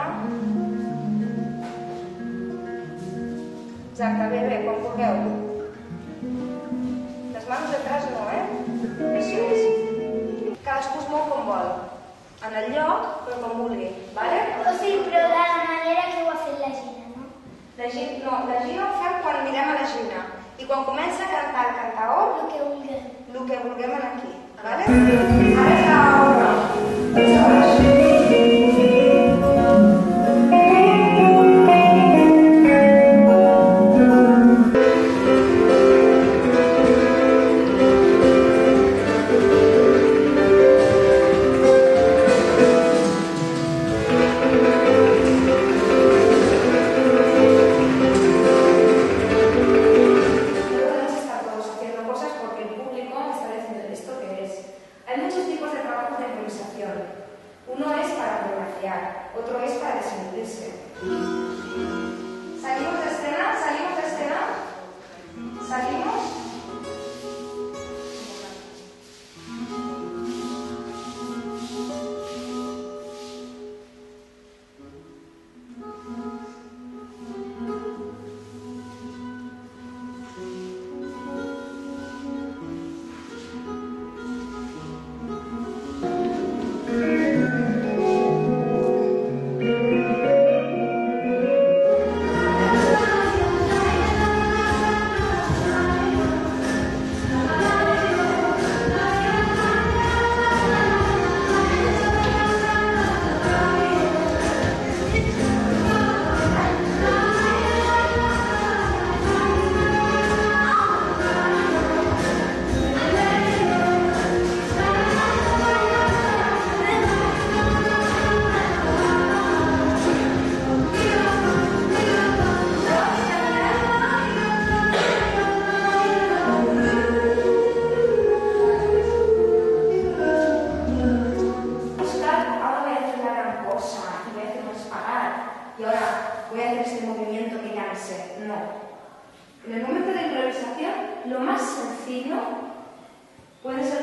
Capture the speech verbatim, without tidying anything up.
Exacte, bé, bé, quan vulgueu. Les mans detrás no, eh? Això és. Cadascú es mou com vol. En el lloc, però com vulgui, vale? O sigui, però de la manera que ho ha fet la Gina, no? La Gina, no, la Gina ho fem quan mirem a la Gina. I quan comença a cantar el cantaor, El que vulguem. el que vulguem aquí, vale? Ara és l'hora. Uno es para fotografiar, otro es para desnudarse. ¿Salimos de escena? ¿Salimos de escena? ¿Salimos? Y ahora voy a hacer este movimiento que ya no sé. No. En el momento de improvisación, lo más sencillo puede ser